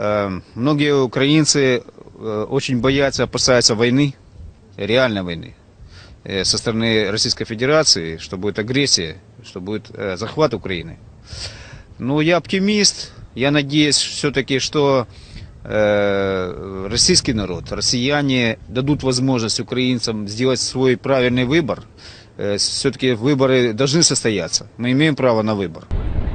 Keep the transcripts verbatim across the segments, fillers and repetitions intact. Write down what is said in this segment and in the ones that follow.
Многие украинцы очень боятся, опасаются войны, реальной войны со стороны Российской Федерации, что будет агрессия, что будет захват Украины. Но я оптимист, я надеюсь все-таки, что российский народ, россияне дадут возможность украинцам сделать свой правильный выбор. Все-таки выборы должны состояться, мы имеем право на выбор.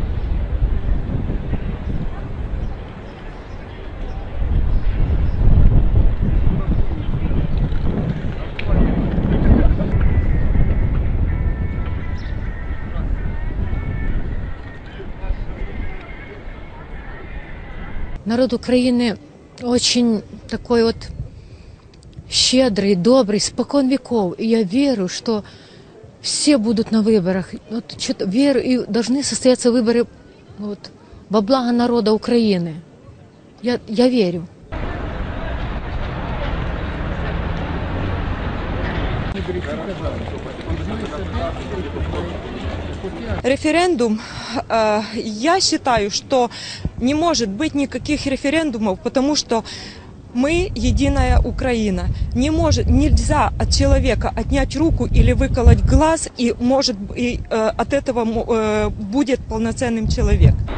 Народ Украины очень такой вот щедрый, добрый, спокон веков. И я верю, что все будут на выборах. Вот, верю, и должны состояться выборы вот, во благо народа Украины. Я, я верю. Референдум, э, я считаю, что не может быть никаких референдумов, потому что мы единая Украина. Не может, нельзя от человека отнять руку или выколоть глаз, и может и, э, от этого э, будет полноценным человек.